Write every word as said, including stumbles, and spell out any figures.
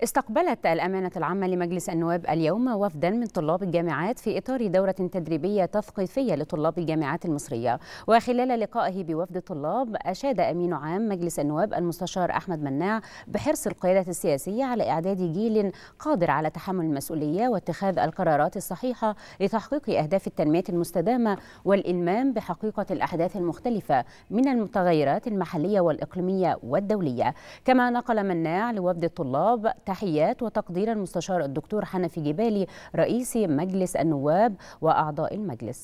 استقبلت الأمانة العامة لمجلس النواب اليوم وفدا من طلاب الجامعات في إطار دورة تدريبية تثقيفية لطلاب الجامعات المصرية. وخلال لقائه بوفد الطلاب أشاد أمين عام مجلس النواب المستشار أحمد مناع بحرص القيادة السياسية على إعداد جيل قادر على تحمل المسؤولية واتخاذ القرارات الصحيحة لتحقيق أهداف التنمية المستدامة والإلمام بحقيقة الأحداث المختلفة من المتغيرات المحلية والإقليمية والدولية. كما نقل مناع لوفد الطلاب تحيات وتقدير المستشار الدكتور حنفي جبالي رئيس مجلس النواب وأعضاء المجلس.